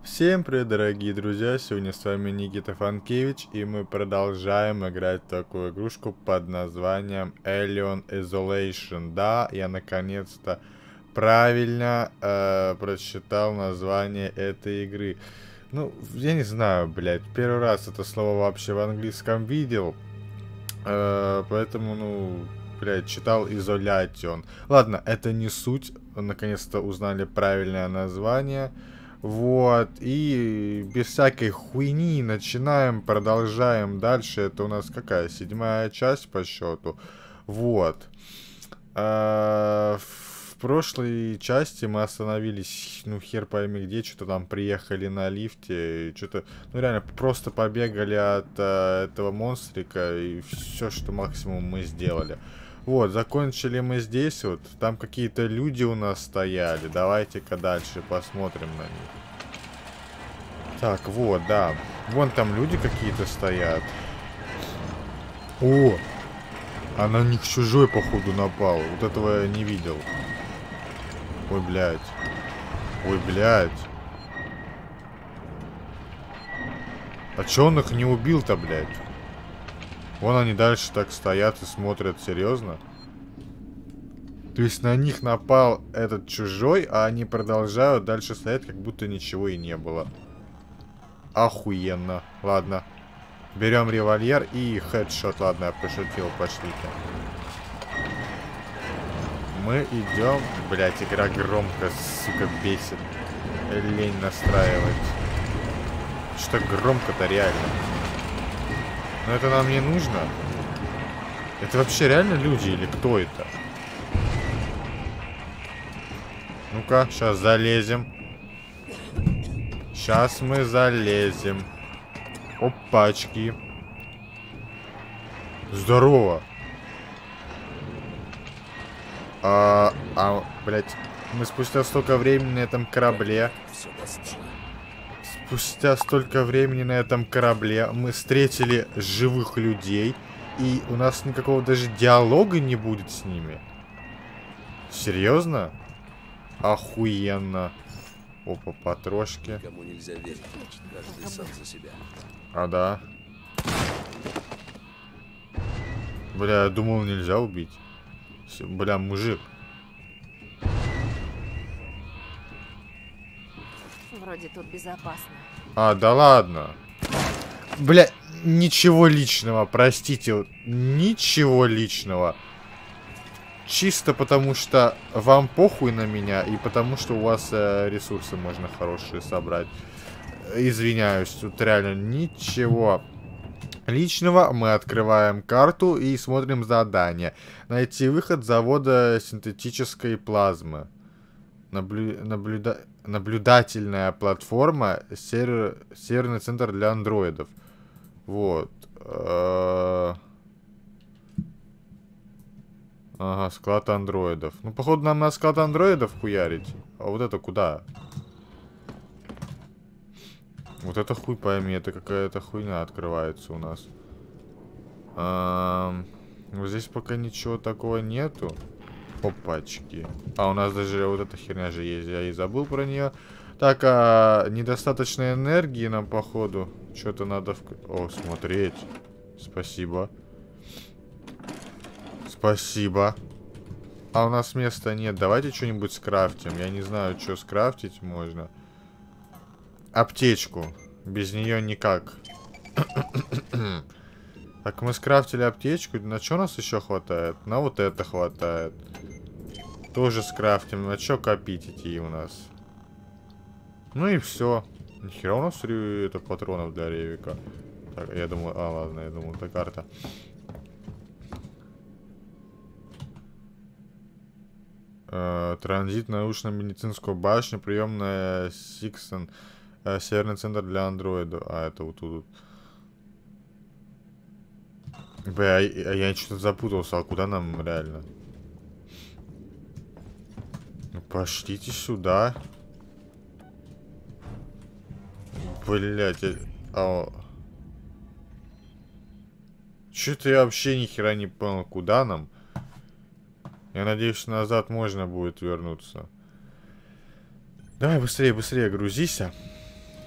Всем привет, дорогие друзья, сегодня с вами Никита Фанкевич, и мы продолжаем играть в такую игрушку под названием Alien Isolation. Да, я наконец-то правильно прочитал название этой игры. Ну, я не знаю, блядь, первый раз это слово вообще в английском видел, поэтому, ну, блядь, читал Isolation. Ладно, это не суть, наконец-то узнали правильное название. Вот, и без всякой хуйни начинаем, продолжаем дальше. Это у нас какая? 7-я часть по счету. Вот. В прошлой части мы остановились, ну хер пойми где, что-то там приехали на лифте, что-то, ну реально, просто побегали от этого монстрика, и все, что максимум мы сделали. Вот, закончили мы здесь вот, там какие-то люди у нас стояли, давайте-ка дальше посмотрим на них. Так, вот, да, вон там люди какие-то стоят. О, а на них чужой, походу, напал, вот этого я не видел. Ой, блядь. Ой, блядь. А чё он их не убил-то, блядь? Вон они дальше так стоят и смотрят, серьезно? То есть на них напал этот чужой, а они продолжают дальше стоять, как будто ничего и не было. Охуенно. Ладно. Берем револьвер и хедшот. Ладно, я пошутил, пошли-ка. Мы идем. Блять, игра громко, сука, бесит. Лень настраивать. Что громко-то реально. Но это нам не нужно. Это вообще реально люди или кто это? Ну-ка, сейчас залезем. Сейчас мы залезем. Опачки. Здорово. Блять, мы спустя столько времени на этом корабле. Спустя столько времени на этом корабле мы встретили живых людей, и у нас никакого даже диалога не будет с ними. Серьезно? Охуенно. Опа, потрошки. Никому нельзя верить. Каждый сам за себя. А да. Бля, я думал, нельзя убить. Бля, мужик. Вроде тут безопасно. А, да ладно. Бля, ничего личного, простите. Вот, ничего личного. Чисто потому, что вам похуй на меня, и потому, что у вас ресурсы можно хорошие собрать. Извиняюсь, тут реально ничего личного. Мы открываем карту и смотрим задание. Найти выход с завода синтетической плазмы. Наблюдательная платформа, серверный центр для андроидов. Вот. Ага, склад андроидов. Ну, походу, нам на склад андроидов хуярить. А вот это куда? Вот это хуй пойми, это какая-то хуйня открывается у нас. Вот здесь пока ничего такого нету. Опачки. А у нас даже вот эта херня же есть, я и забыл про нее. Так, недостаточно энергии нам, походу. Что-то надо... О, смотреть. Спасибо. Спасибо. А у нас места нет. Давайте что-нибудь скрафтим. Я не знаю, что скрафтить можно. Аптечку. Без нее никак. Так, мы скрафтили аптечку. На что нас еще хватает? На вот это хватает. Тоже скрафтим. На что копить эти у нас? Ну и все. Нихера у нас это патронов для ревика. Так, я думал... А, ладно, я думал, это карта. Транзит научно-медицинскую башню, приемная Сиксон, северный центр для андроида. А, это вот тут. Бля, я что-то запутался, а куда нам реально? Ну, пошлите сюда. Блять, Что-то я вообще ни хера не понял, куда нам. Я надеюсь, назад можно будет вернуться. Давай быстрее, быстрее грузись.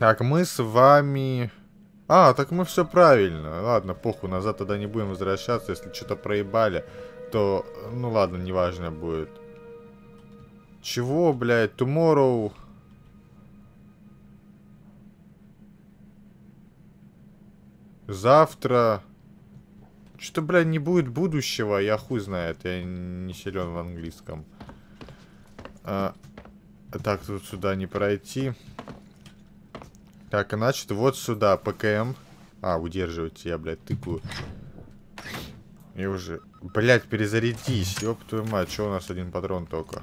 Так, мы с вами... А, так мы все правильно. Ладно, похуй, назад тогда не будем возвращаться. Если что-то проебали, то... Ну ладно, неважно будет. Чего, блядь? Tomorrow... Завтра... Что-то, блядь, не будет будущего. Я хуй знает. Я не силен в английском. Так, тут сюда не пройти. Так, значит, вот сюда, ПКМ. А, удерживайте, я, блядь, тыкаю. И уже... Блядь, перезарядись, ёб твою мать, что у нас один патрон только?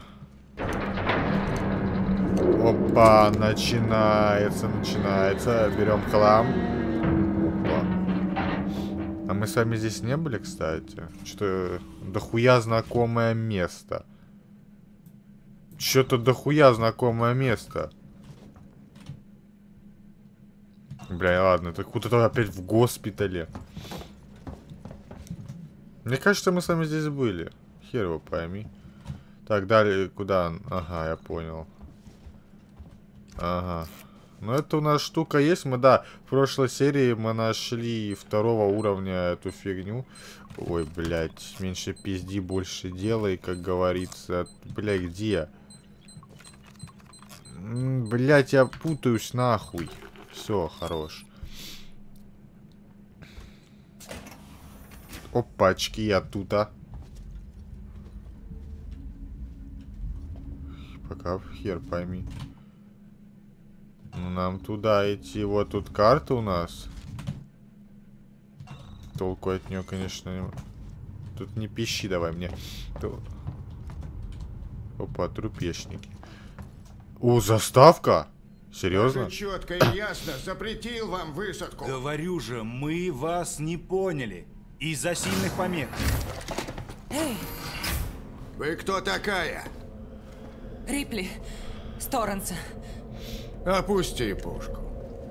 Опа, начинается. Берем хлам. Опа. А мы с вами здесь не были, кстати? Что-то дохуя знакомое место. Что-то дохуя знакомое место. Бля, ладно, это куда-то опять в госпитале. Мне кажется, мы с вами здесь были. Хер его пойми. Так, далее куда? Ага, я понял. Ага. Ну, это у нас штука есть. Мы, да, в прошлой серии мы нашли 2-го уровня эту фигню. Ой, блядь, меньше пизди, больше делай, как говорится. Блядь, где? Блядь, я путаюсь нахуй. Все, хорош. Опачки, я тут, а. Пока хер пойми. Ну, нам туда идти. Вот тут карта у нас. Толку от нее, конечно, не... Тут не пищи давай мне. Опа, трупешники. О, заставка? Серьезно? Даже четко и ясно запретил вам высадку. Говорю же, мы вас не поняли. Из-за сильных помех. Эй, Вы кто такая? Рипли, Сторенса. Опусти пушку.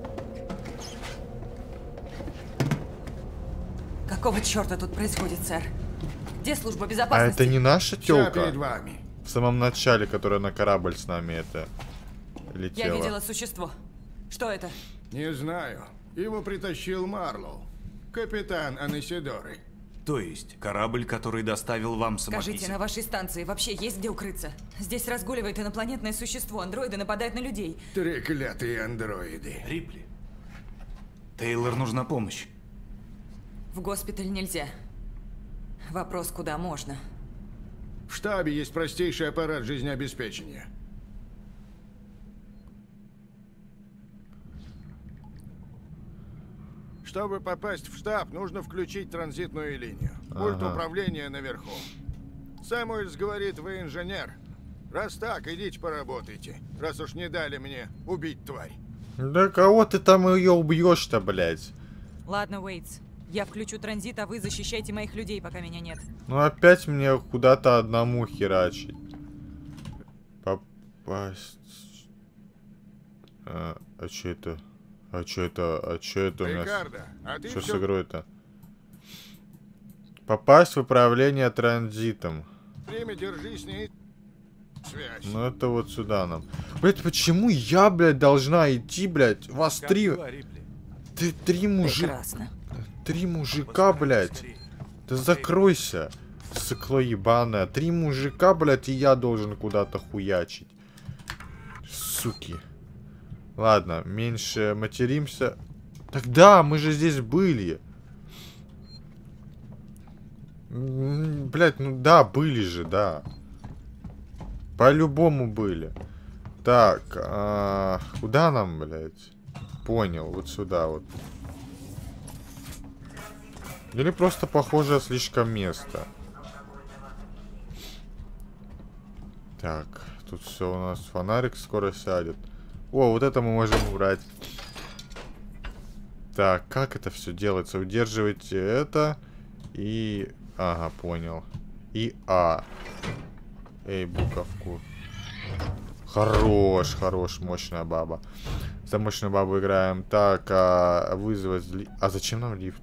Какого черта тут происходит, сэр? Где служба А безопасности? это не наша Вся тёлка? перед вами. В самом начале, которая на корабль с нами это Я летела. видела существо. Что это? Не знаю. Его притащил Марлоу. Капитан Анесидоры. То есть, корабль, который доставил вам Скажите, самописец. на вашей станции вообще есть где укрыться? Здесь разгуливает инопланетное существо. Андроиды нападают на людей. Треклятые андроиды. Рипли. Тейлор нужна помощь. В госпиталь нельзя. Вопрос, куда можно. В штабе есть простейший аппарат жизнеобеспечения. Чтобы попасть в штаб, нужно включить транзитную линию. Пульт управления наверху. Сэмуэльс говорит, вы инженер. Раз так, идите поработайте. Раз уж не дали мне убить тварь. Да кого ты там ее убьешь-то, блядь? Ладно, Уэйтс. Я включу транзит, а вы защищайте моих людей, пока меня нет. Ну опять мне куда-то одному херачить. Попасть. А что это? А что это у нас? Рикардо, а ты Что с всё игрой-то? Попасть в управление транзитом. время держи с ней связь. Ну это вот сюда нам. Блять, почему я, блядь, должна идти, блядь? Вас Как три... дела, Рипли? Ты три мужика... Прекрасно. Три мужика, блядь. Скорее. Да закройся, сыкло ебаное. Три мужика, блядь, и я должен куда-то хуячить. Суки. Ладно, меньше материмся. Так да, мы же здесь были. Блядь, ну да, были же, да. По-любому были. Так, куда нам, блядь? Понял, вот сюда вот. Или просто похоже слишком место. Так, тут все у нас. Фонарик скоро сядет. О, вот это мы можем убрать. Так, как это все делается? Удерживайте это. И... Ага, понял. И А. Эй, буковку. Хорош, хорош, мощная баба. За мощную бабу играем. Так, вызвать... А зачем нам лифт?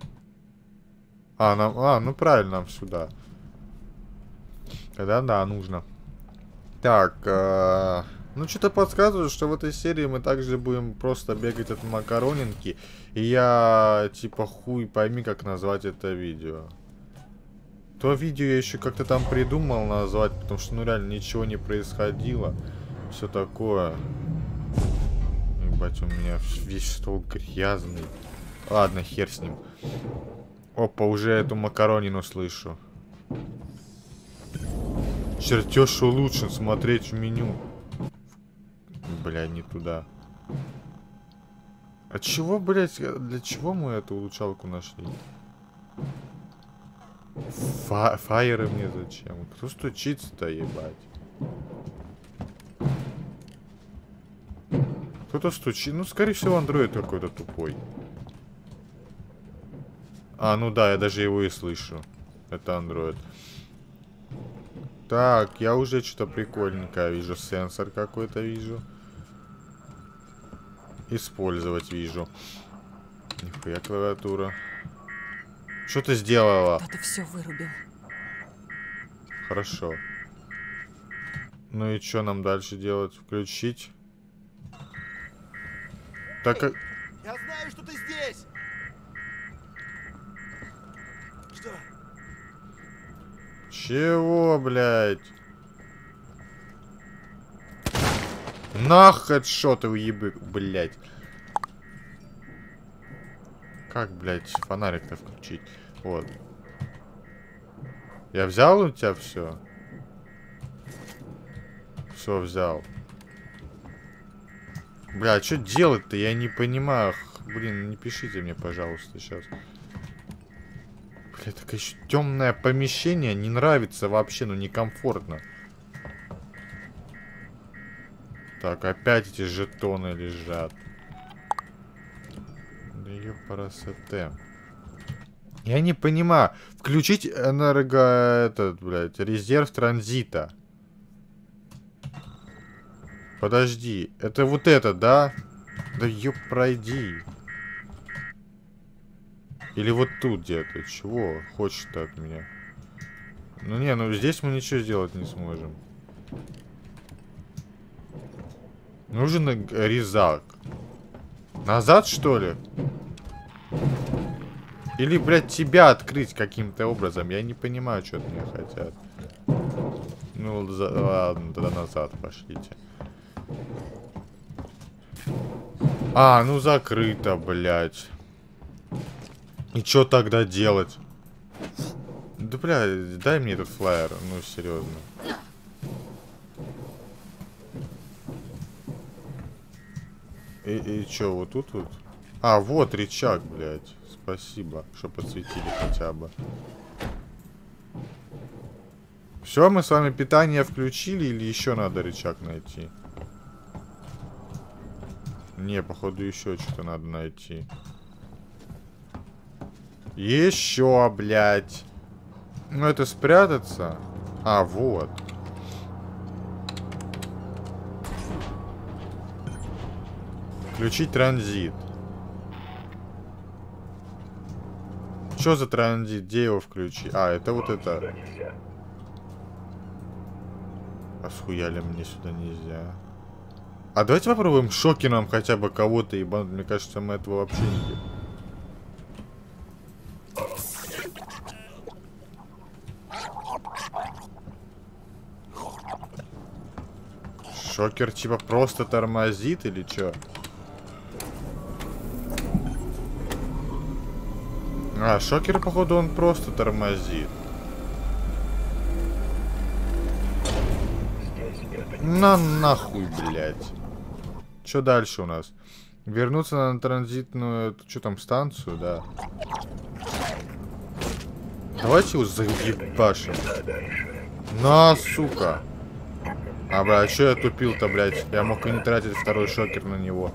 Ну правильно, нам сюда. Тогда да, нужно. Так, Ну, что-то подсказывает, что в этой серии мы также будем просто бегать от макаронинки. И я, типа, хуй пойми, как назвать это видео. То видео я еще как-то там придумал назвать, потому что, ну, реально, ничего не происходило. Все такое. Ебать, у меня весь стол грязный. Ладно, хер с ним. Опа, уже эту макаронину слышу. Чертеж улучшен, смотреть в меню. Бля, не туда. А чего, блядь, для чего мы эту улучшалку нашли? Фаеры мне зачем? Кто стучится-то, ебать? Кто-то стучит. Ну, скорее всего, андроид какой-то тупой. А, ну да, я даже его и слышу. Это андроид. Так, я уже что-то прикольненькое вижу. Сенсор какой-то вижу. Использовать вижу. Нихуя клавиатура. Что ты сделала? Кто-то все вырубил. Хорошо. Ну и что нам дальше делать? Включить? Так как... Я знаю, что ты здесь! Что? Чего, блядь? Нах, хедшоты уебы, блядь. Как, блядь, фонарик-то включить? Вот. Я взял у тебя все? Все взял. Бля, что делать-то? Я не понимаю. Блин, не пишите мне, пожалуйста, сейчас. Бля, такое еще темное помещение. Не нравится вообще, ну некомфортно. Так, опять эти жетоны лежат. Да ёпарасоте. Я не понимаю. Включить этот, блядь, резерв транзита. Подожди. Это вот это, да? Да ёп, пройди. Или вот тут где-то. Чего хочет-то от меня? Ну не, ну здесь мы ничего сделать не сможем. Нужен резак. Назад, что ли? Или, блядь, тебя открыть каким-то образом? Я не понимаю, что от меня хотят. Ну, ладно, тогда назад пошлите. А, ну закрыто, блядь. И что тогда делать? Да, блядь, дай мне этот флаер. Ну, серьезно. И чё, вот тут вот? А, вот рычаг, блядь. Спасибо, что подсветили хотя бы. Все, мы с вами питание включили или еще надо рычаг найти? Не, походу еще что-то надо найти. Еще, блядь. Ну это спрятаться? А, вот. Включить транзит. Что за транзит? Где его включи? А, это вот это. А схуяли мне сюда нельзя. А давайте попробуем шокером хотя бы кого-то ебануть. Мне кажется, мы этого вообще не делаем. Шокер типа просто тормозит или чё? А, шокер, походу, он просто тормозит. На нахуй, блядь. Что дальше у нас? Вернуться на транзитную, что там, станцию, да? Давайте его заебашим. На, сука. А, блядь, что я тупил-то, блядь? Я мог и не тратить второй шокер на него.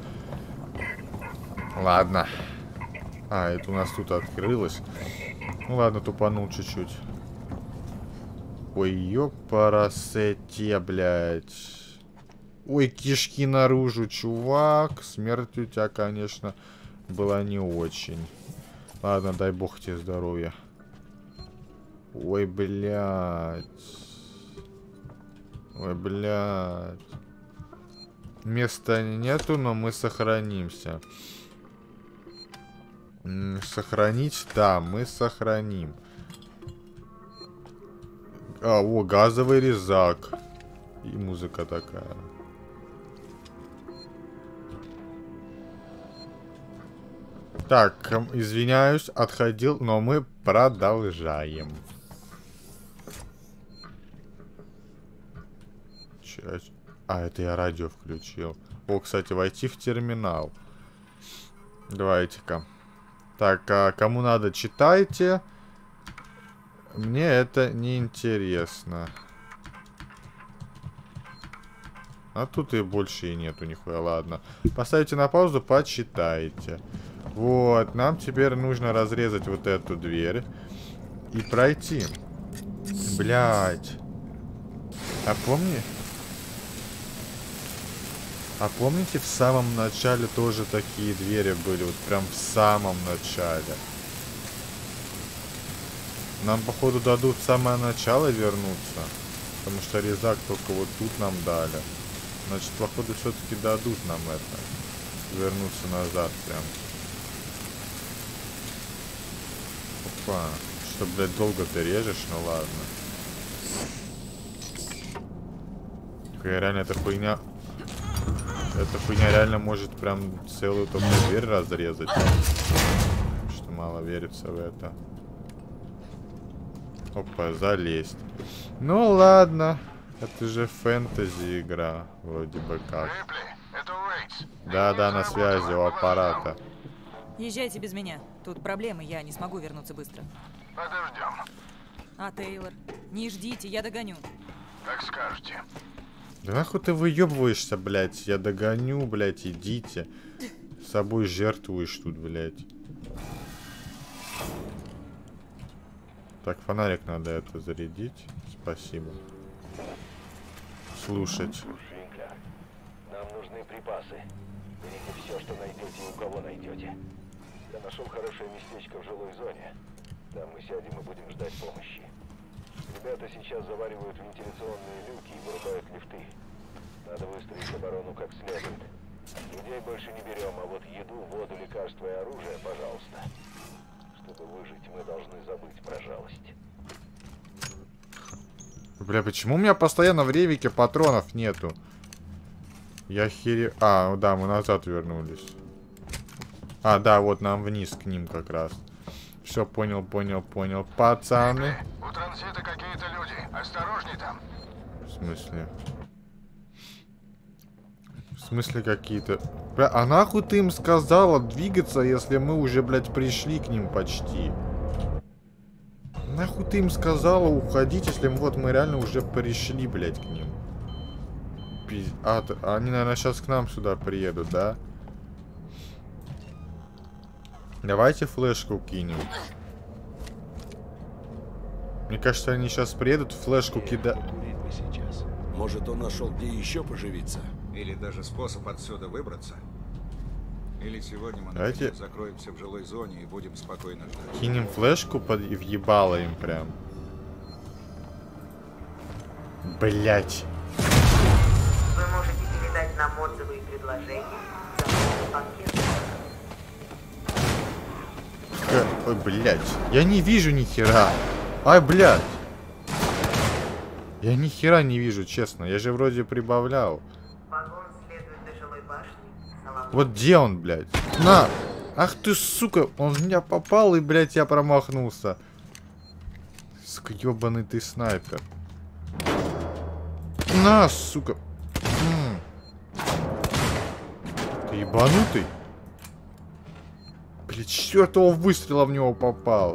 Ладно. А, это у нас тут открылось. Ну ладно, тупанул чуть-чуть. Ой, ёпарасете, блядь. Ой, кишки наружу, чувак. Смерть у тебя, конечно, была не очень. Ладно, дай бог тебе здоровья. Ой, блядь. Ой, блядь. Места нету, но мы сохранимся. Сохранить? Да, мы сохраним. О, газовый резак. И музыка такая. Так, извиняюсь, отходил, но мы продолжаем. А, это я радио включил. О, кстати, войти в терминал. Давайте-ка. Так, а кому надо, читайте. Мне это не интересно. А тут и больше и нету нихуя, ладно. Поставите на паузу, почитайте. Вот, нам теперь нужно разрезать вот эту дверь и пройти. Блять. А помните, в самом начале тоже такие двери были? Вот прям в самом начале. Нам, походу, дадут в самое начало вернуться. Потому что резак только вот тут нам дали. Значит, походу, все-таки дадут нам это. Вернуться назад прям. Опа. Что, блядь, долго ты режешь? Ну ладно. Реально, эта хуйня реально может прям целую только дверь разрезать. Что мало верится в это. Опа, залезть. Ну ладно. Это же фэнтези игра. Вроде бы как. Да, на связи у аппарата. Езжайте без меня. Тут проблемы, я не смогу вернуться быстро. Подождем. А, Тейлор, не ждите, я догоню. Как скажете. Да нахуй ты выебываешься, блядь? Я догоню, блядь, идите. С собой жертвуешь тут, блядь. Так, фонарик надо это зарядить. Спасибо. Слушать. Нам нужны припасы. Берите все, что найдете и у кого найдете. Я нашел хорошее местечко в жилой зоне. Там мы сядем и будем ждать помощи. Ребята сейчас заваривают вентиляционные люки и вырубают лифты. Надо выстроить оборону как следует. Людей больше не берем, а вот еду, воду, лекарства и оружие, пожалуйста. Чтобы выжить, мы должны забыть про жалость. Бля, почему у меня постоянно в ревике патронов нету? Я хере... А, да, мы назад вернулись. А, да, вот нам вниз к ним как раз. Все, понял. Пацаны. У транзита какие-то люди. Осторожней там. В смысле? В смысле какие-то... Бля, а нахуй ты им сказала двигаться, если мы уже, блядь, пришли к ним почти? Нахуй ты им сказала уходить, если вот мы реально уже пришли, блядь, к ним? А, они, наверное, сейчас к нам сюда приедут, да? Давайте флешку кинем. Мне кажется, они сейчас приедут, флешку кидать. Может, он нашел где еще поживиться? Или даже способ отсюда выбраться? Или сегодня мы Давайте закроемся в жилой зоне и будем спокойно ждать. Кинем флешку и въебало им прям. Блять. Вы можете передать нам отзывы и предложения за пакет. Ой, блять. Я не вижу ни хера. Ай, блядь. Я ни хера не вижу, честно. Я же вроде прибавлял. Вагон следует до жилой башни. Вот где он, блядь? На! Ах ты, сука! Он в меня попал, и, блядь, я промахнулся. Сука, ёбаный ты снайпер. На, сука! Ты ебанутый? Блядь, 4-го выстрела в него попал.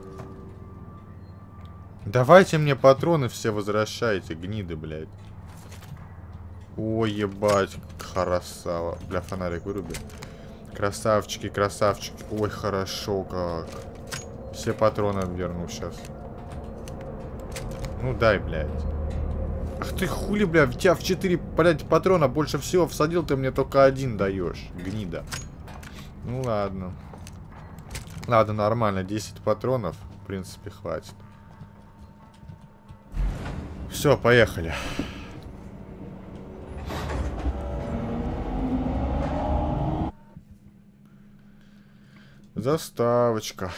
Давайте мне патроны все возвращайте, гниды, блядь. Ой, ебать, красава. Бля, фонарик выруби. Красавчики, красавчики. Ой, хорошо как. Все патроны верну сейчас. Ну дай, блядь. Ах ты хули, бля, в тебя в 4, блядь, патрона больше всего всадил, ты мне только один даешь, гнида. Ну ладно. Ладно, нормально, 10 патронов, в принципе, хватит. Все, поехали. Заставочка.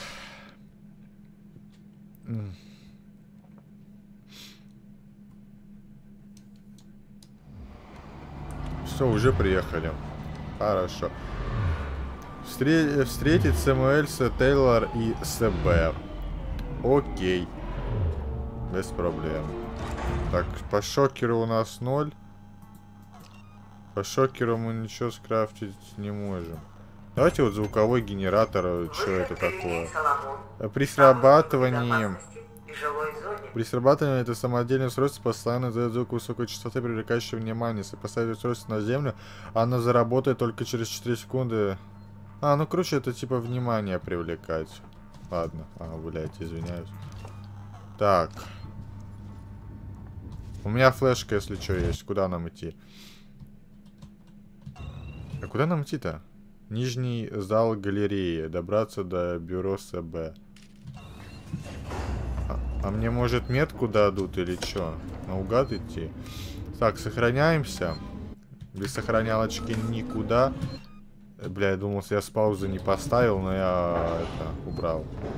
Все, уже приехали. Хорошо. Встретить Сэмюэльса, Тейлор и СБ. Окей. Без проблем. Так, по шокеру у нас 0. По шокеру мы ничего скрафтить не можем. Давайте вот звуковой генератор. Что это такое? При срабатывании... При срабатывании это самодельное устройство постоянно издает звук высокой частоты, привлекающий внимание. Если поставить устройство на землю, оно заработает только через 4 секунды. А, ну короче, это типа внимание привлекать. Ладно. Блядь, извиняюсь. Так. У меня флешка, если что, есть. Куда нам идти? А куда нам идти-то? Нижний зал галереи. Добраться до бюро СБ. А мне, может, метку дадут или что? Наугад идти? Так, сохраняемся. Без сохранялочки никуда. Бля, я думал, я с паузы не поставил, но я это убрал.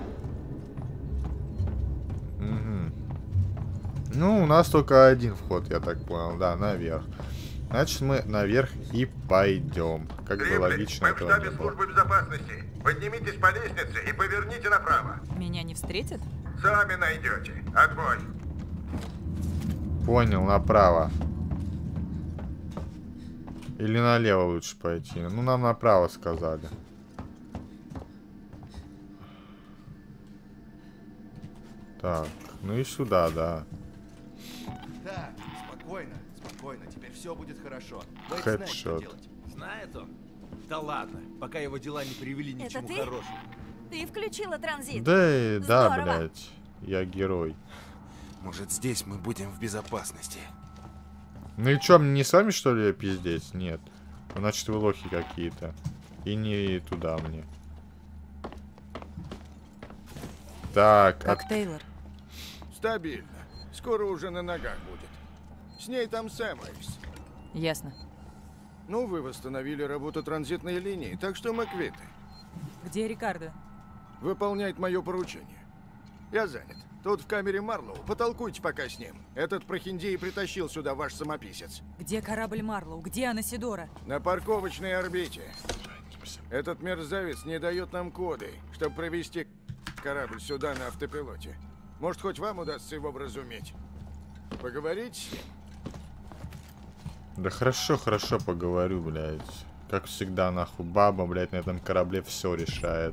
Угу. Ну, у нас только один вход, я так понял. Да, наверх. Значит, мы наверх и пойдем. Как бы логично этого не было. Службы безопасности. Поднимитесь по лестнице и поверните направо. Меня не встретят? Сами найдете. Отбой. Понял, направо. Или налево лучше пойти. Ну, нам направо сказали. Так, ну и сюда, да. Так, спокойно, спокойно. Теперь все будет хорошо. Хэдшот. Знает он? Да ладно, пока его дела не привели ни к чему хорошему. Ты включила транзит? Да, да, блядь. Я герой. Может, здесь мы будем в безопасности. Ну и чё, мне не с вами, что ли, пиздец? Нет. Значит, вы лохи какие-то. И не туда мне. Так. Как Тейлор? Стабильно. Скоро уже на ногах будет. С ней там Сэмюэльс. Ясно. Ну, вы восстановили работу транзитной линии, так что мы квиты. Где Рикардо? Выполняет мое поручение. Я занят. Тут в камере Марлоу. Потолкуйте пока с ним. Этот прохиндей притащил сюда ваш самописец. Где корабль Марлоу? Где Анасидора? На парковочной орбите. Этот мерзавец не дает нам коды, чтобы провести корабль сюда на автопилоте. Может, хоть вам удастся его вразуметь? Поговорить с ним? Да хорошо, хорошо поговорю, блядь. Как всегда, нахуй, баба, блядь, на этом корабле все решает.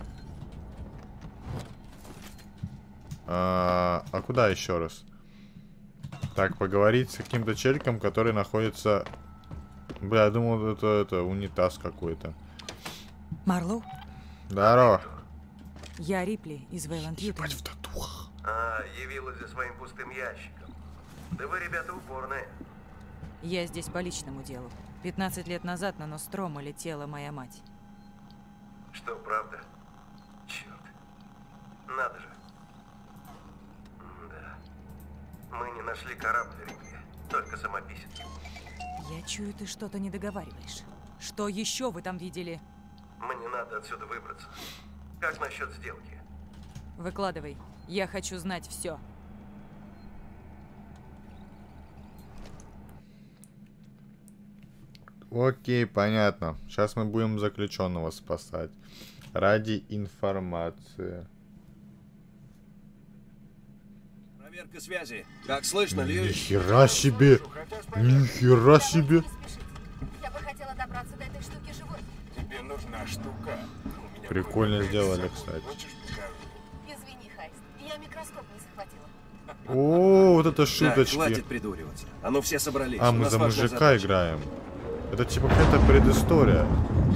А куда еще раз? Так, поговорить с каким-то челиком, который находится... Бля, я думал, это унитаз какой-то. Марлоу? Здорово. Я Рипли из Вейланд Юта. в татухах. Явилась за своим пустым ящиком. Да вы, ребята, упорные. Я здесь по личному делу. 15 лет назад на Ностромо летела моя мать. Что, правда? Черт. Надо же. Да. Мы не нашли корабль, Рипли. Только самописец. Я чую, ты что-то не договариваешь. Что еще вы там видели? Мне надо отсюда выбраться. Как насчет сделки? Выкладывай. Я хочу знать все. Окей, понятно. Сейчас мы будем заключенного спасать. Ради информации. Проверка связи. Как слышно, Льюис? Нихера себе! Нихера себе! Я бы хотела добраться до этой штуки живой. Тебе нужна штука. Прикольно сделали, кстати. Извини, Хайст. Я микроскоп не захватила. О, вот это Так, шуточки. хватит придуриваться. А ну все собрались. А, У мы нас за важная мужика задача. играем. Это типа какая-то предыстория.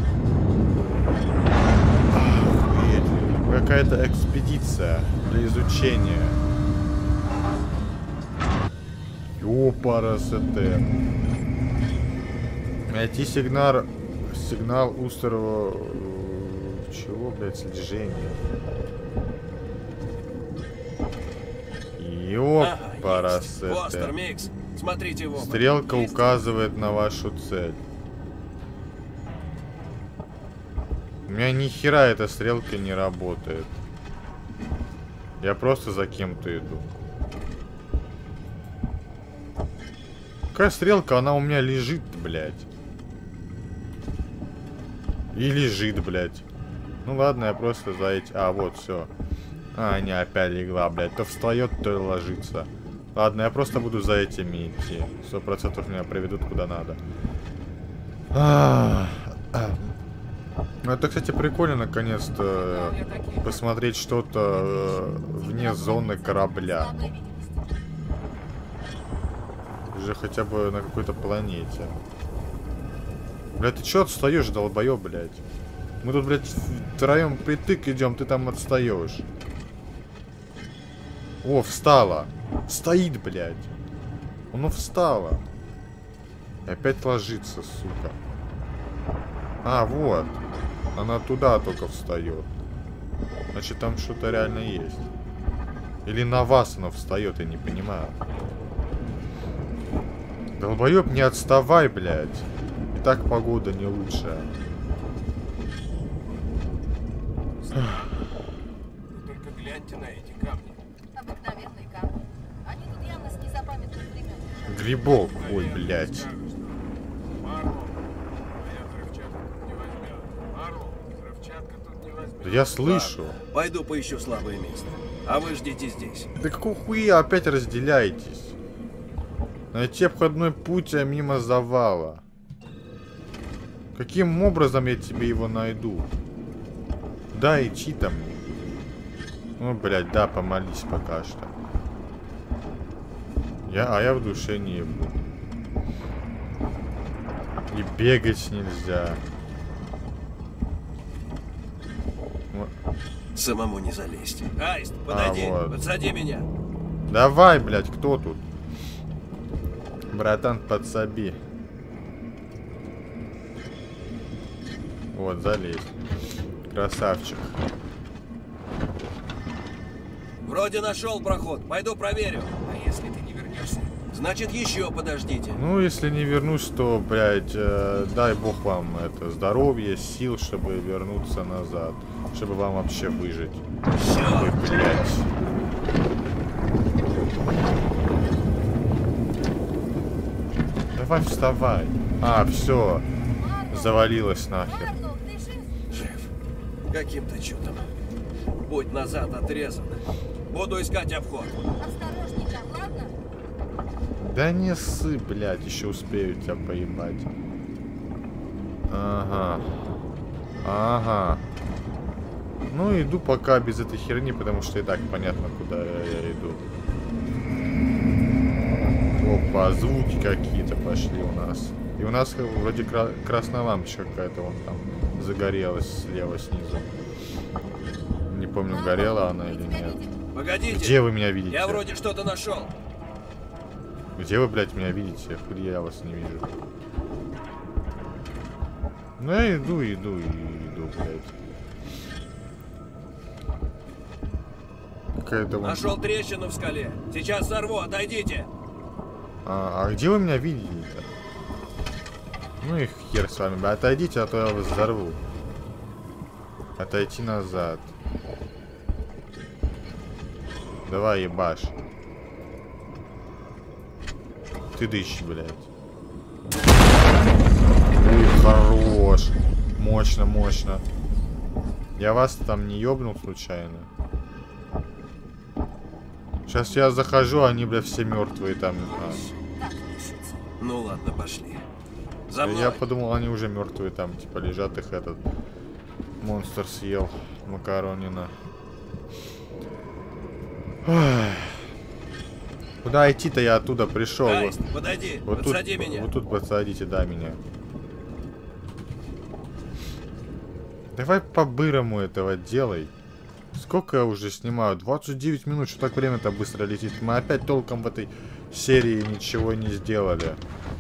Охуеть. Какая-то экспедиция для изучения. Ёпарасоте. Найти сигнал острого... Чего, блядь, слежения? Ёпарасоте. Постер, Микс. Смотрите его. Стрелка указывает на вашу цель. У меня ни хера эта стрелка не работает. Я просто за кем-то иду. Какая стрелка? Она у меня лежит, блядь. И лежит, блядь. Ну ладно, я просто за эти... А, вот, все. А, не, опять легла, блядь. То встает, то ложится. Ладно, я просто буду за этими идти. 100% меня приведут куда надо. Ну, это, кстати, прикольно, наконец-то, посмотреть что-то вне зоны корабля. Уже хотя бы на какой-то планете. Блядь, ты чё отстаешь, долбоёб, блядь? Мы тут, блядь, втроем притык идем, ты там отстаешь. О, встала. Стоит, блядь. Оно встало. И опять ложится, сука. А, вот. Она туда только встает. Значит, там что-то реально есть. Или на вас она встает, я не понимаю. Долбоёб, не отставай, блядь. И так погода не лучшая. Только гляньте на эти камни. Обыкновенные камни. Они тут явно с незапамятных времен. Грибок. Ой, блядь. Да я слышу. Пойду поищу слабое место. А вы ждите здесь. Да какого хуя опять разделяетесь? Найти обходной путь, а мимо завала. Каким образом я тебе его найду? Да, идти там. Ну, блядь, да, помолись пока что. Я в душе не ебу. И бегать нельзя. Самому не залезть. Аист, подойди, вот. подсади меня. Давай, блядь, кто тут? Братан, подсоби. Вот, залезь. Красавчик. Вроде нашел проход. Пойду проверю. А если ты не вернешься? Значит, еще подождите. Ну, если не вернусь, то, блядь, дай бог вам это здоровье, сил, чтобы вернуться назад. Чтобы вам вообще выжить. Ой, блядь. Давай вставай. А, все. Завалилось нахер. Жив. Каким-то чудом. Путь назад отрезан. Буду искать обход. Осторожней там, ладно? Да не ссы, блядь, еще успею тебя поебать. Ага. Ага. Ну, иду пока без этой херни, потому что и так понятно, куда я иду. Опа, звуки какие-то пошли у нас. И у нас вроде красная лампочка какая-то вон там загорелась слева снизу. Не помню, горела она или нет. Погодите. Где вы меня видите? Я вроде что-то нашел. Где вы, блядь, меня видите? Хуй я вас не вижу. Ну я иду, блядь. Какая-то... Нашел трещину в скале. Сейчас взорву, отойдите. А где вы меня видели-то? Ну и хер с вами. Отойдите, а то я вас взорву. Отойти назад. Давай, ебашь. Ты дыши, блядь. Ой, хорош. Мощно, мощно. Я вас там не ёбнул случайно? Сейчас я захожу, они, блядь, все мертвые там. Ну ладно, пошли. За мной. Я подумал, они уже мертвые там, типа, лежат, их этот монстр съел. Макаронина. Куда идти-то? Я оттуда пришел. Аист, подойди, вот подсади тут, меня. Вот тут подсадите, да, меня. Давай по-бырому этого делай. Сколько я уже снимаю? 29 минут. Что так время-то быстро летит? Мы опять толком в этой серии ничего не сделали.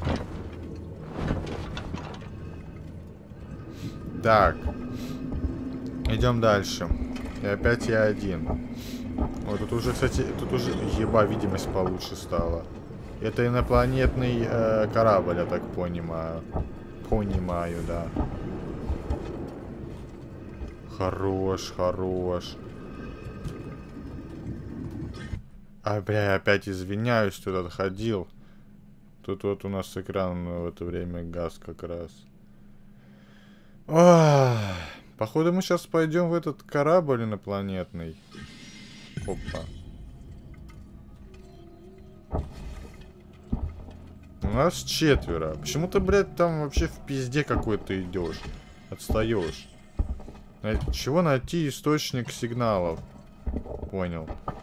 Так. Идем дальше. И опять я один. Вот тут уже, кстати, тут уже, еба, видимость получше стала. Это инопланетный корабль, я так понимаю. Понимаю, да. Хорош, хорош. А, бля, опять извиняюсь, тут отходил. Тут вот у нас экран в это время газ как раз. Ох, походу мы сейчас пойдем в этот корабль инопланетный. Опа. У нас 4. Почему ты, блядь, там вообще в пизде какой-то идешь? Отстаешь. Чего найти источник сигналов? Понял.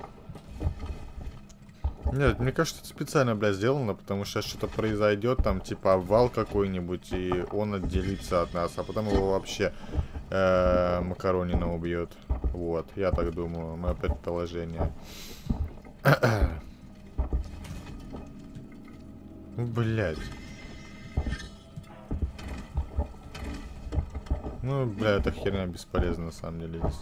Нет, мне кажется, это специально, блядь, сделано, потому что сейчас что-то произойдет, там, типа, обвал какой-нибудь, и он отделится от нас, а потом его вообще Макаронина убьет. Вот, я так думаю, мое предположение. Блядь. Ну, бля, эта херня бесполезна, на самом деле, здесь.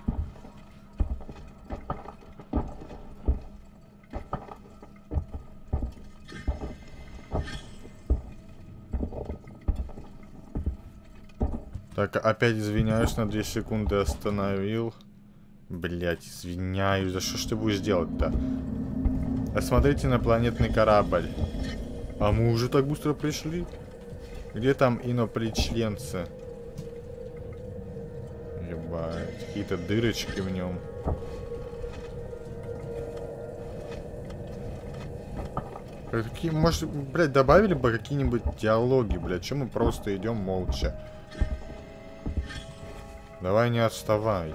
Так, опять извиняюсь, на 2 секунды остановил. Блять, извиняюсь. За что ж ты будешь делать-то? Осмотрите инопланетный корабль. А мы уже так быстро пришли? Где там инопричленцы? Ебать, какие-то дырочки в нем. Какие, может, блядь, добавили бы какие-нибудь диалоги, блядь? Чем мы просто идем молча? Давай не отставай.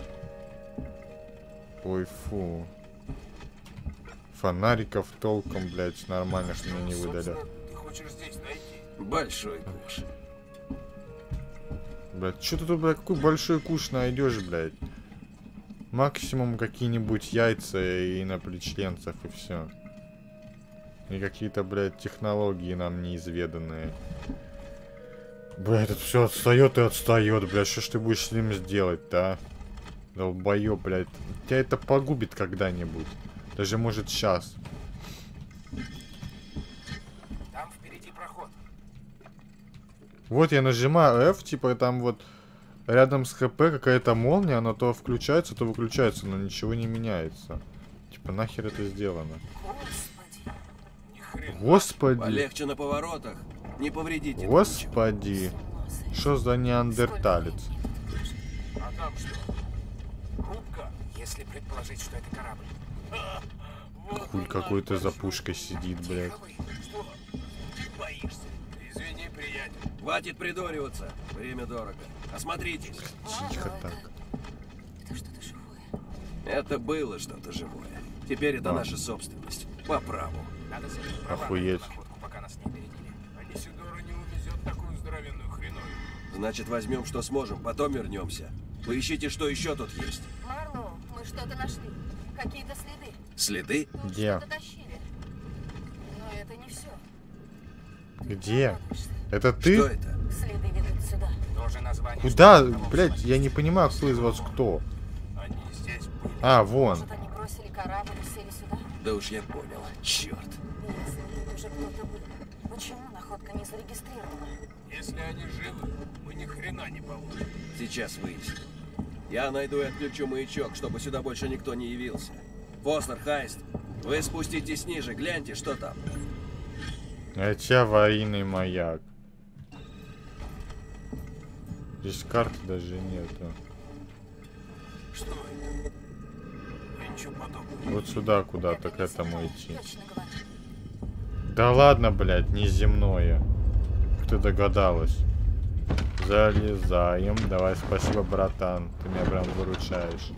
Ой, фу. Фонариков толком, блядь, нормально, что мне не выдали. Ты хочешь здесь найти? Большой куш. Блядь, что ты тут, блядь, какой большой куш найдешь, блядь? Максимум какие-нибудь яйца и иноплечленцев, и все. И какие-то, блядь, технологии нам неизведанные. Бля, этот все отстает и отстает, бля. Что ж ты будешь с ним сделать-то, а? Долбоёб, блядь. Тебя это погубит когда-нибудь. Даже может сейчас. Там впереди проход. Вот я нажимаю F, типа там вот рядом с ХП какая-то молния, она то включается, то выключается, но ничего не меняется. Типа нахер это сделано? Господи. Полегче на поворотах. Не повредите. Господи. Что за неандерталец? А там что? Рубка, если предположить, что это корабль. Хуй какой-то за пушкой сидит, блядь. Что? Боишься? Извини, приятель. Хватит придуриваться. Время дорого. Осмотритесь. Тихо так. Это что-то живое. Это было что-то живое. Теперь это наша собственность. По праву. Надо охуеть. Пока нас не опередили. Анисидора не увезет такую здоровенную хреновину. Значит, возьмем, что сможем, потом вернемся. Поищите, что еще тут есть. Марлоу, мы что-то нашли. Какие-то следы. Следы? Где? Что-то тащили. Но это не все. Где? Это ты? Что это? Следы ведут сюда. Тоже название. Куда? Блядь, я не понимаю, кто из вас кто. Они здесь были. А, вон. Может, они бросили корабль и сели сюда? Да уж я понял. Черт. Если тут уже кто-то был, почему находка не зарегистрирована? Если они живы, мы ни хрена не получим. Сейчас выясним. Я найду и отключу маячок, чтобы сюда больше никто не явился. Фостер, Хайст, вы спуститесь ниже, гляньте, что там. Это аварийный маяк. Здесь карты даже нету. Что это? Я ничего подобного. Вот сюда куда-то к этому идти. Да ладно, блядь, неземное. Как ты догадалась? Залезаем. Давай, спасибо, братан. Ты меня прям выручаешь.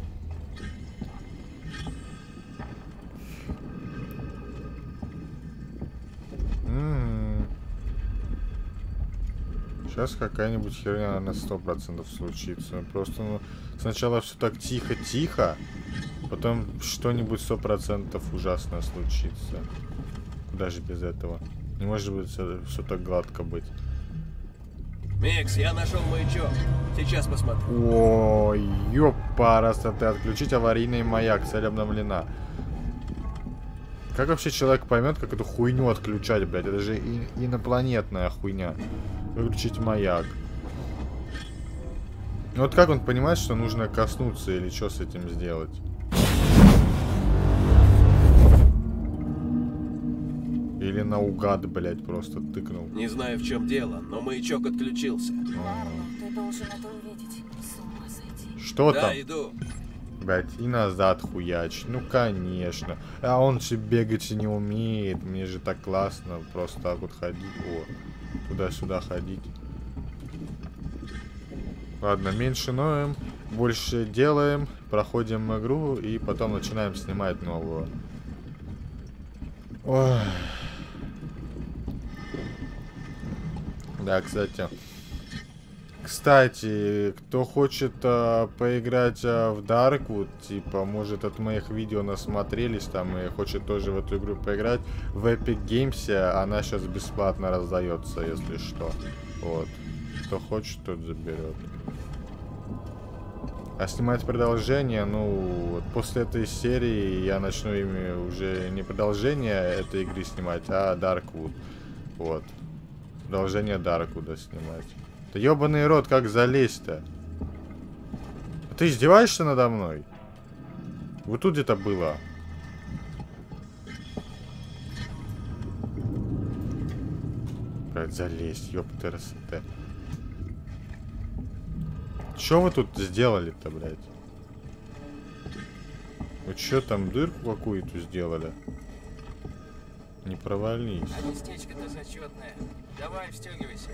Сейчас какая-нибудь херня на 100% случится. Просто ну, сначала все так тихо-тихо, потом что-нибудь 100% ужасное случится. Куда же без этого? Не может быть все так гладко быть. Микс, я нашел маячок. Сейчас посмотрю. Ой, ёпарасоте, отключить аварийный маяк, цель обновлена. Как вообще человек поймет, как эту хуйню отключать, блядь? Это же инопланетная хуйня. Выключить маяк. Ну вот как он понимает, что нужно коснуться или что с этим сделать? Или наугад, блядь, просто тыкнул. Не знаю, в чем дело, но маячок отключился. Марлон, ты должен это увидеть. С ума сойти. Что да, там? иду. Блядь, и назад хуяч. Ну, конечно. А он же бегать и не умеет. Мне же так классно. Просто так вот ходить. О, туда-сюда ходить. Ладно, меньше ноем, больше делаем, проходим игру и потом начинаем снимать новую. Ой. Да, кстати, кто хочет поиграть в Darkwood, типа, может, от моих видео насмотрелись там и хочет тоже в эту игру поиграть, в Epic Games она сейчас бесплатно раздается, если что. Вот. Кто хочет, тот заберет. А снимать продолжение, ну, вот после этой серии я начну ими уже не продолжение этой игры снимать, а Darkwood. Вот. Продолжение Darkwood снимать. Да ёбаный рот, как залезть-то? Ты издеваешься надо мной? Вот тут где-то было. Блядь, залезть, ёпта. Чё вы тут сделали-то, блядь? Вы чё там, дырку какую-то сделали? Не провались. А местечко-то зачетное. Давай, встёгивайся.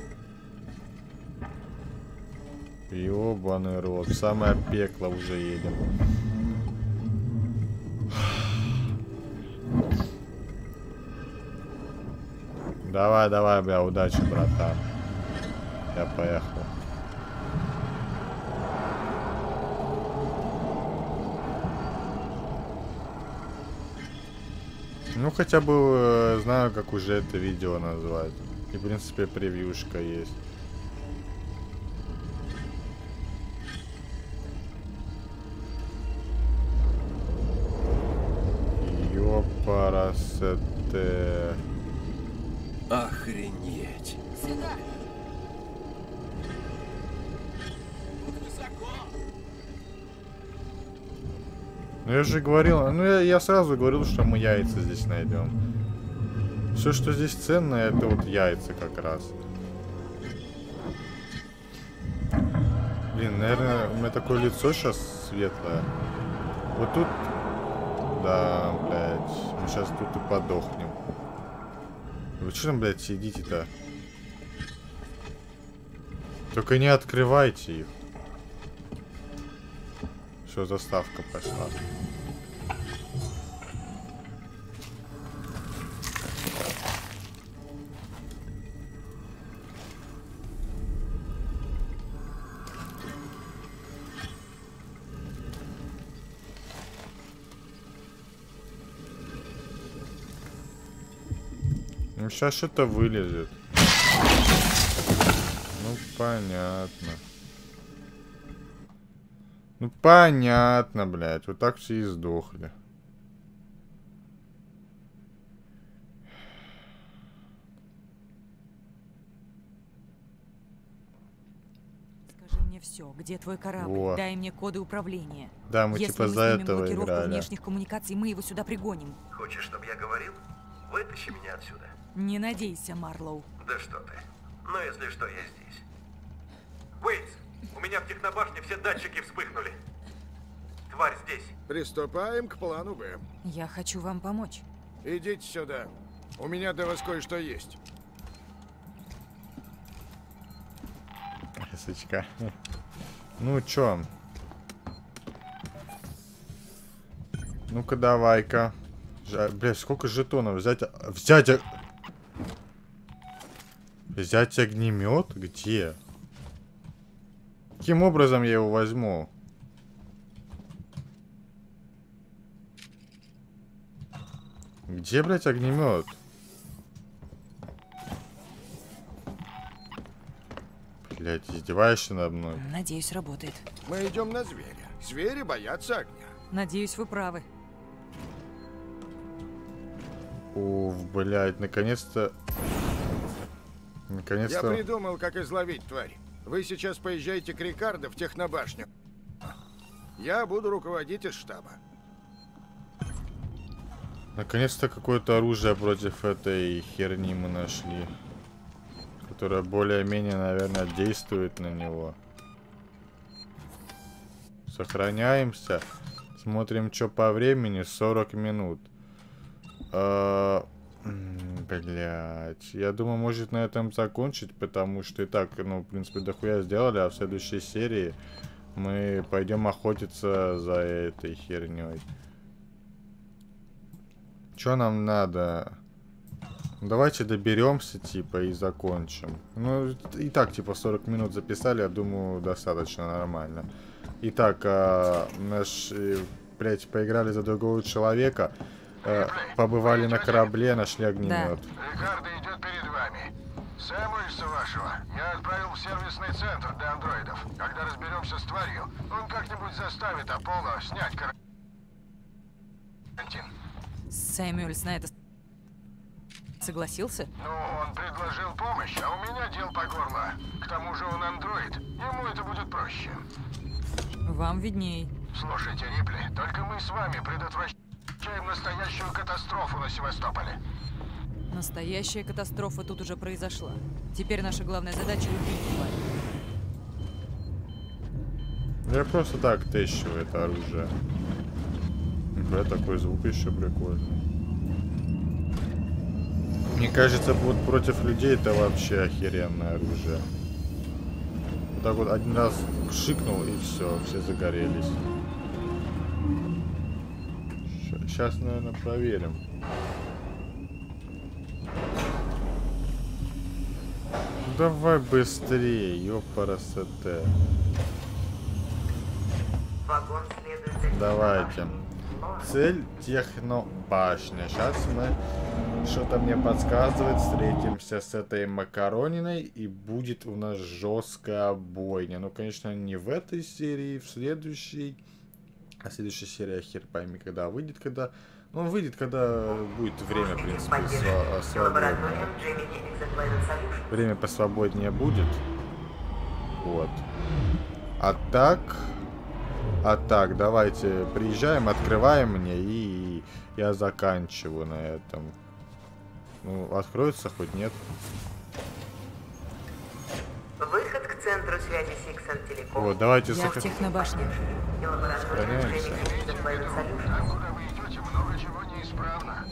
Ёбаный рот, в самое пекло уже едем. Давай, бля, удачи, братан. Я поехал. Ну, хотя бы знаю, как уже это видео назвать. И, в принципе, превьюшка есть. Ёпарасете. Охренеть. Сюда. Ну я же говорил, ну я сразу говорил, что мы яйца здесь найдем. Все, что здесь ценное, это вот яйца как раз. Блин, наверное, у меня такое лицо сейчас светлое. Вот тут... Да, блядь, мы сейчас тут и подохнем. Вы что там, блядь, сидите-то? Только не открывайте их. Все, заставка пошла. Ну, сейчас что-то вылезет. Ну, понятно. Ну, понятно, блядь. Вот так все и сдохли. Скажи мне все. Где твой корабль? Во. Дай мне коды управления. Да, мы Если типа мы за снимем этого блокировку играли. внешних коммуникаций, мы его сюда пригоним. Хочешь, чтобы я говорил? Вытащи меня отсюда. Не надейся, Марлоу. Да что ты. Но если что, я здесь. Уэйтс, у меня в технобашне все датчики вспыхнули. Тварь здесь. Приступаем к плану Б. Я хочу вам помочь. Идите сюда. У меня для вас кое-что есть. Сучка. Ну чё? Ну-ка, давай-ка. Бля, сколько жетонов взять? Взять огнемет? Где? Каким образом я его возьму? Где, блядь, огнемет? Блядь, издеваешься надо мной? Надеюсь, работает. Мы идем на зверя. Звери боятся огня. Надеюсь, вы правы. Уф, блядь, наконец-то... Я придумал, как изловить тварь. Вы сейчас поезжаете к Рикардо в технобашню. Я буду руководить из штаба. Наконец-то какое-то оружие против этой херни мы нашли. Которое более-менее, наверное, действует на него. Сохраняемся. Смотрим, что по времени. 40 минут. Блять. Я думаю, может на этом закончить, потому что и так, ну, в принципе, дохуя сделали, а в следующей серии мы пойдем охотиться за этой херней. Что нам надо? Давайте доберемся, типа, и закончим. Ну, и так, типа, 40 минут записали, я думаю, достаточно нормально. Итак, блять, поиграли за другого человека. Побывали на корабле, нашли огнемет. Рикардо идет перед вами. Сэмуэльса вашего я отправил в сервисный центр для андроидов. Когда разберемся с тварью, он как-нибудь заставит Аполло снять карантин. Сэмюэльс на это согласился? Ну, он предложил помощь, а у меня дел по горло. К тому же он андроид. Ему это будет проще. Вам видней. Слушайте, Рипли, только мы с вами предотвращаем настоящую катастрофу на Севастополе. Настоящая катастрофа тут уже произошла. Теперь наша главная задача — убить тварь. Я просто так тещу это оружие. Бля, такой звук еще прикольный. Мне кажется, вот против людей это вообще охеренное оружие. Вот так вот один раз шикнул и все загорелись. Сейчас, наверное, проверим. Давай быстрее, ёпарасоте. Давайте. Цель технобашня. Сейчас мы, что-то мне подсказывает, встретимся с этой макарониной и будет у нас жесткая бойня. Ну, конечно, не в этой серии, в следующей. А следующая серия хер пойми, когда выйдет, когда... Ну, он выйдет, когда будет время, в принципе, свободное. Время посвободнее будет. Вот. А так, давайте приезжаем, открываем мне, и я заканчиваю на этом. Ну, откроется хоть нет? Выход к центру связи Сиксон Телеком. Вот, давайте я в технобашне. Сохраняемся. Там, куда вы идете, много чего неисправно.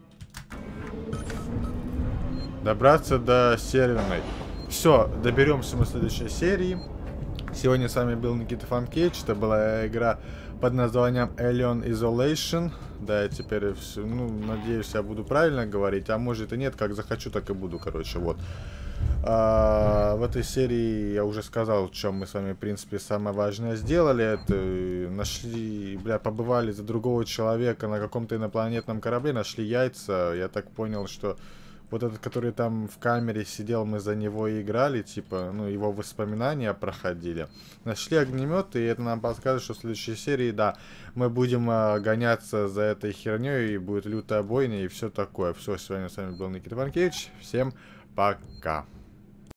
Добраться до серверной. Все, доберемся мы в следующей серии. Сегодня с вами был Никита Фанкевич. Это была игра под названием Alien Isolation. Да, я теперь, ну, надеюсь, я буду правильно говорить. А может и нет, как захочу, так и буду, короче, вот. В этой серии я уже сказал, что мы с вами, в принципе, самое важное сделали. Это нашли, побывали за другого человека на каком-то инопланетном корабле, нашли яйца. Я так понял, что вот этот, который там в камере сидел, мы за него и играли, типа, ну, его воспоминания проходили. Нашли огнемет, и это нам подсказывает, что в следующей серии, да, мы будем гоняться за этой херней, и будет лютая бойня, и все такое. Все, сегодня с вами был Никита Фанкевич. Всем пока.